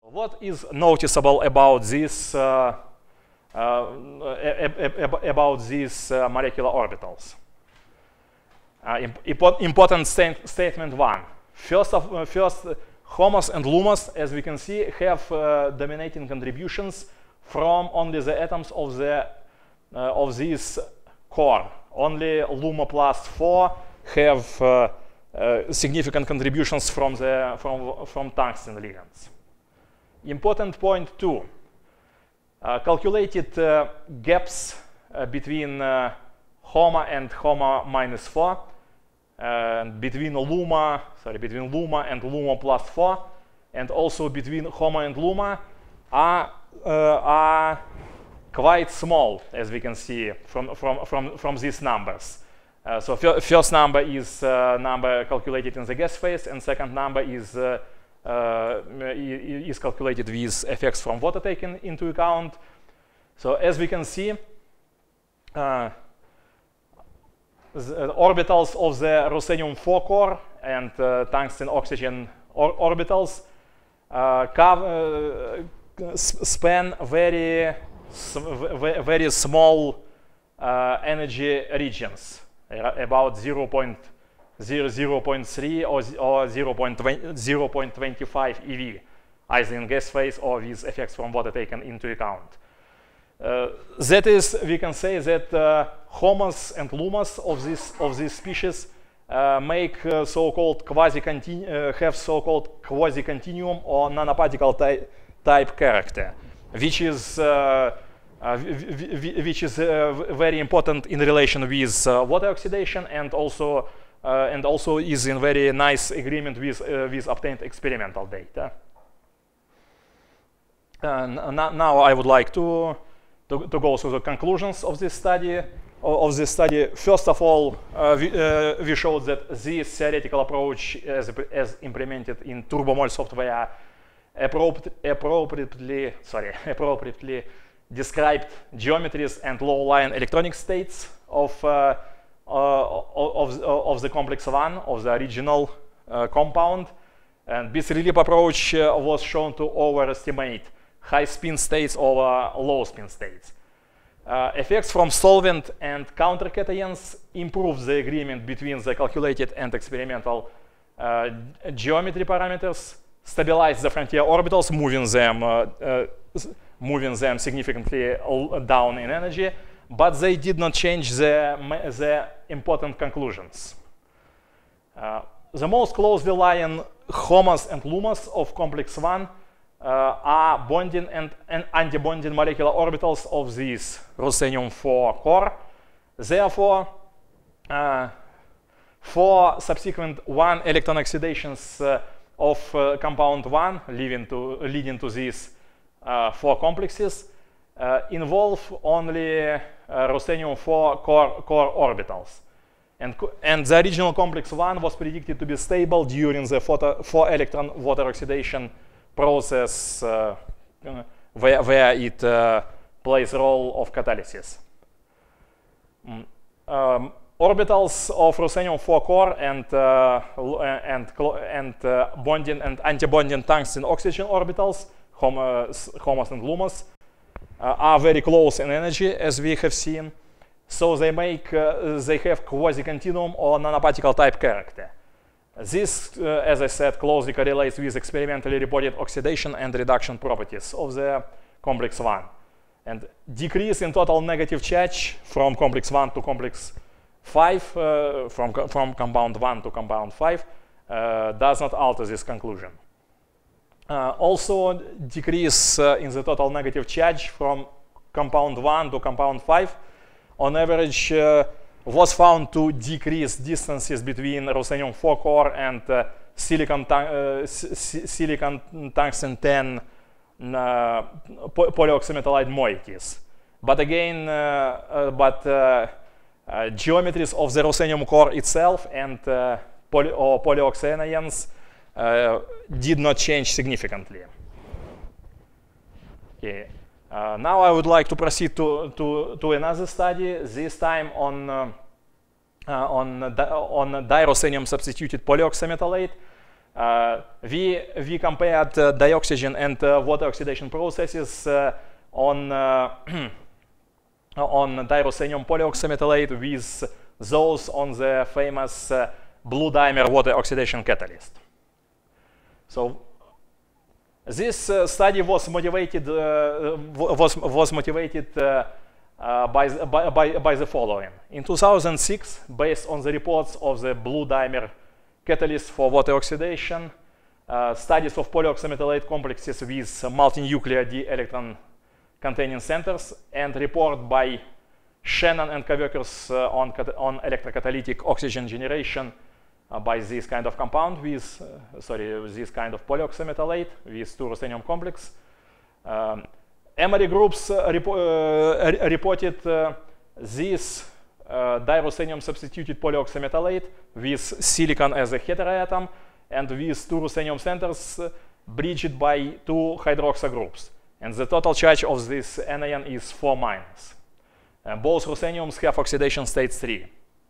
What is noticeable about these molecular orbitals? Important statement one. First, HOMOS and LUMOS, as we can see, have dominating contributions from only the atoms of this core. Only LUMO plus 4 have significant contributions from tungsten ligands. Important point 2. Calculated gaps between HOMO and HOMO minus 4, between LUMO and LUMO plus 4, and also between HOMO and LUMO are quite small, as we can see from these numbers. So first number is number calculated in the gas phase, and second number is calculated with effects from water taken into account. So as we can see, the orbitals of the ruthenium-4 core and tungsten-oxygen orbitals span very small energy regions, about 0.3 or 0.25 eV, either in gas phase or with effects from water taken into account. That is, we can say that HOMOS and LUMOS of this species make so-called quasi-continuum or nanoparticle type character, which is very important in relation with water oxidation, and also is in very nice agreement with obtained experimental data. Now I would like to go through the conclusions of this study. First of all, we showed that this theoretical approach, as implemented in TurboMol software, appropriately described geometries and low-lying electronic states of the complex one, of the original compound. And this ReLEAP approach was shown to overestimate high spin states over low spin states. Effects from solvent and countercations improve the agreement between the calculated and experimental geometry parameters, stabilize the frontier orbitals, moving them significantly down in energy, but they did not change the important conclusions. The most closely lying HOMOS and LUMOS of complex 1 are bonding and antibonding molecular orbitals of this ruthenium-4 core. Therefore, for subsequent 1 electron oxidations of compound 1 leading to these 4 complexes involve only ruthenium-4 core orbitals. And the original complex 1 was predicted to be stable during the 4-electron water oxidation process where it plays a role of catalysis. Orbitals of ruthenium-4 core and bonding and antibonding tungsten-oxygen orbitals, HOMOS and LUMOS, are very close in energy, as we have seen. So they have quasi-continuum or nanoparticle type character. This, as I said, closely correlates with experimentally reported oxidation and reduction properties of the complex 1. And decrease in total negative charge from complex 1 to complex 5, from compound 1 to compound 5, does not alter this conclusion. Also, decrease in the total negative charge from compound 1 to compound 5, on average, was found to decrease distances between ruthenium-4 core and silicon tungsten 10 polyoxymetalide moieties. But again, geometries of the ruthenium core itself and polyoxyanions did not change significantly. Okay. Now I would like to proceed to another study, this time on diruthenium substituted polyoxymetalate. We compared dioxygen and water oxidation processes on on diruthenium polyoxymetallate with those on the famous blue dimer water oxidation catalyst. So this study was motivated by the following. In 2006, based on the reports of the blue dimer catalyst for water oxidation, studies of polyoxymetallate complexes with multinuclear d-electron containing centers, and report by Shannon and coworkers on electrocatalytic oxygen generation by this kind of compound with, this kind of polyoxymetallate with two ruthenium complex. Emory groups reported this diruthenium substituted polyoxymetallate with silicon as a heteroatom and with two ruthenium centers bridged by two hydroxy groups. And the total charge of this anion is 4-. Both rutheniums have oxidation state 3.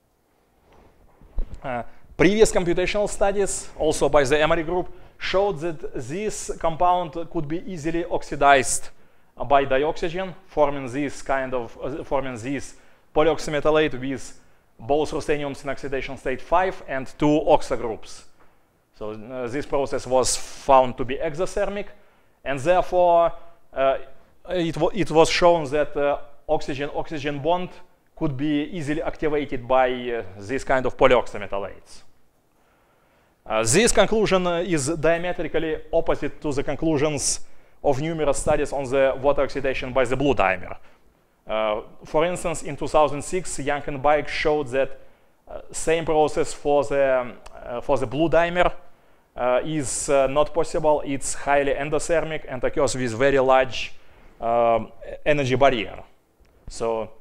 Previous computational studies, also by the Emory group, showed that this compound could be easily oxidized by dioxygen, forming this polyoxymetallate with both rutheniums in oxidation state 5 and two oxo groups. So this process was found to be exothermic, and therefore it was shown that oxygen-oxygen bond could be easily activated by this kind of polyoxymetallates. This conclusion is diametrically opposite to the conclusions of numerous studies on the water oxidation by the blue dimer. For instance, in 2006, Young and Baek showed that same process for the blue dimer is not possible. It's highly endothermic and occurs with very large energy barrier. So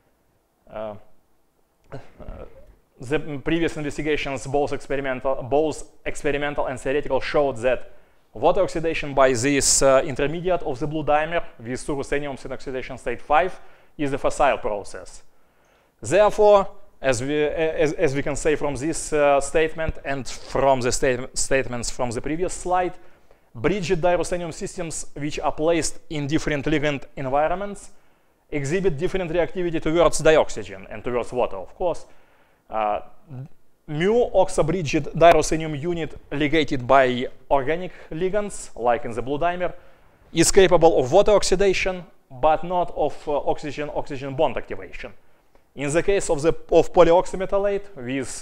the previous investigations, both experimental and theoretical, showed that water oxidation by this intermediate of the blue dimer with two rutheniums in oxidation state 5 is a facile process. Therefore, as we can say from this statement and from the statements from the previous slide, bridged diruthenium systems which are placed in different ligand environments exhibit different reactivity towards dioxygen and towards water, of course. Mu oxo-bridged diruthenium unit ligated by organic ligands, like in the blue dimer, is capable of water oxidation, but not of oxygen-oxygen bond activation. In the case of polyoxymetallate with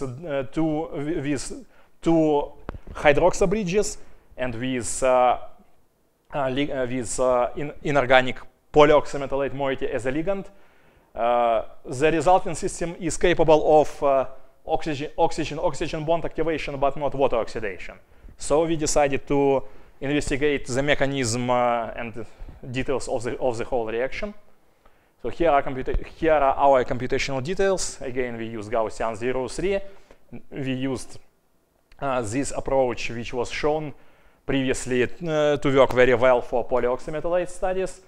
two hydroxy bridges and with inorganic polyoxymetallate moiety as a ligand, the resulting system is capable of oxygen-oxygen bond activation, but not water oxidation. So we decided to investigate the mechanism and details of the whole reaction. So here are our computational details. Again, we used Gaussian 0-3. We used this approach, which was shown previously to work very well for polyoxymetallate studies.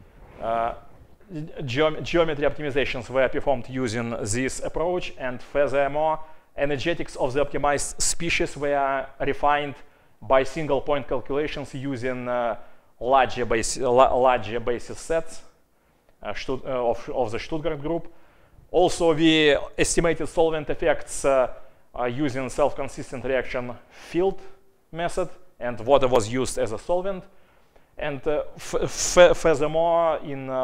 Geometry optimizations were performed using this approach, and furthermore, energetics of the optimized species were refined by single point calculations using larger basis sets of the Stuttgart group. Also, we estimated solvent effects using self-consistent reaction field method, and water was used as a solvent. And furthermore,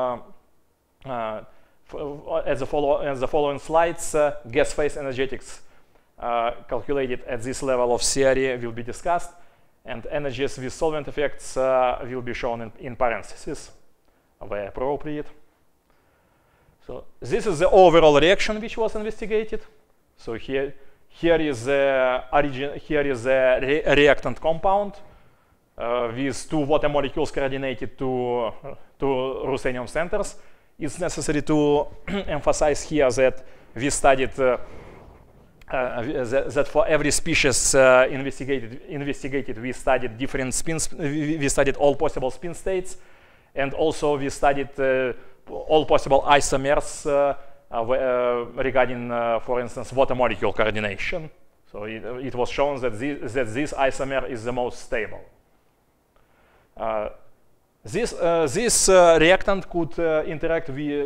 as the following slides, gas phase energetics calculated at this level of theory will be discussed, and energies with solvent effects will be shown in parentheses where appropriate. So this is the overall reaction which was investigated. So here is the reactant compound with two water molecules coordinated to ruthenium centers. It's necessary to emphasize here that we studied that for every species investigated, we studied different spins. We studied all possible spin states, and also we studied all possible isomers regarding, for instance, water molecule coordination. So it was shown that this isomer is the most stable. This reactant could interact with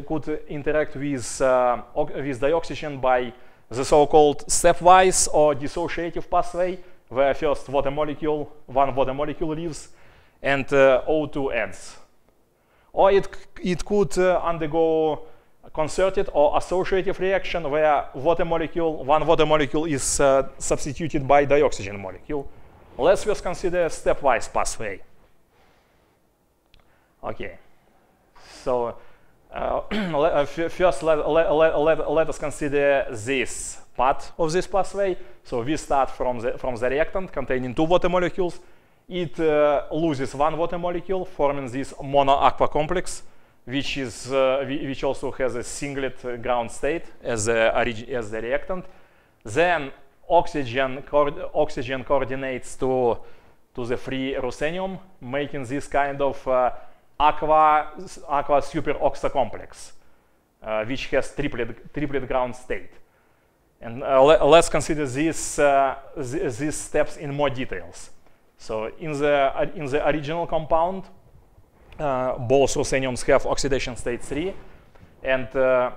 dioxygen by the so-called stepwise or dissociative pathway, where first one water molecule leaves and O2 adds. Or it could undergo concerted or associative reaction, where one water molecule is substituted by dioxygen molecule. Let's first consider a stepwise pathway. Okay, so first let us consider this part of this pathway. So we start from the reactant containing two water molecules. It loses one water molecule, forming this mono-aqua complex, which also has a singlet ground state as the reactant. Then oxygen coordinates to the free ruthenium, making this kind of aqua superoxa complex, which has triplet ground state. And let's consider these steps in more details. So in the original compound, both rutheniums have oxidation state 3, and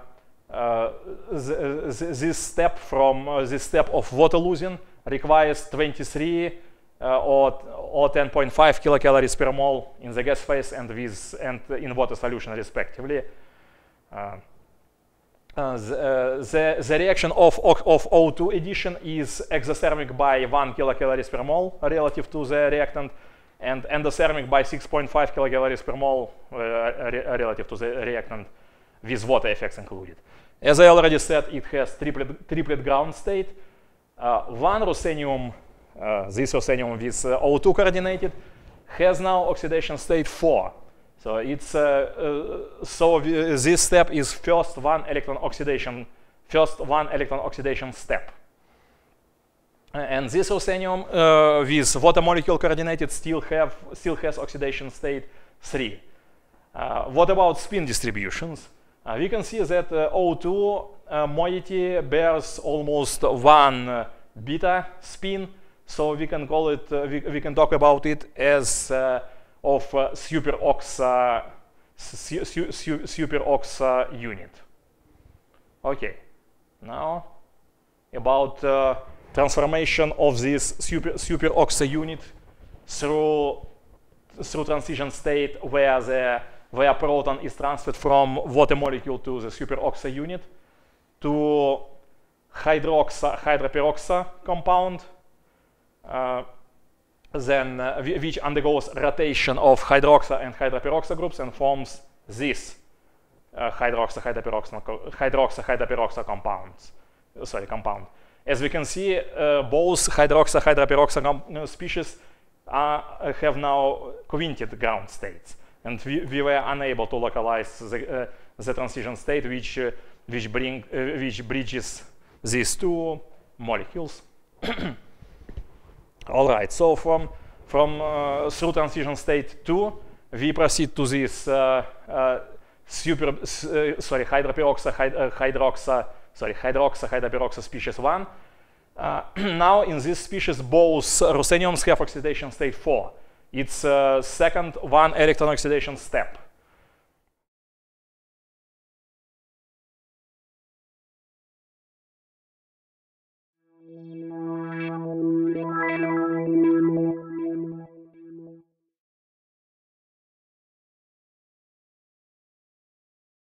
this step of water losing requires 23 or 10.5 kilocalories per mole in the gas phase and in water solution respectively. The reaction of O2 addition is exothermic by 1 kilocalories per mole relative to the reactant, and endothermic by 6.5 kilocalories per mole relative to the reactant, with water effects included. As I already said, it has triplet ground state. One ruthenium, this ruthenium with O2 coordinated, has now oxidation state 4. So it's this step is first one electron oxidation step. And this ruthenium with water molecule coordinated still has oxidation state 3. What about spin distributions? We can see that O2 moiety bears almost 1 beta spin, so we can call it we can talk about it as of superoxa unit. Okay, now about transformation of this superoxa unit through transition state where proton is transferred from water molecule to the superoxa unit to hydroperoxa compound, which undergoes rotation of hydroxa and hydroperoxa groups and forms this hydroxa compound. As we can see, both hydroperoxa species have now quintet ground states, and we were unable to localize the transition state which bridges these two molecules. All right, so from through transition state 2, we proceed to this hydroxa species 1. Now in this species, both rutheniums have oxidation state 4. It's second one electron oxidation step.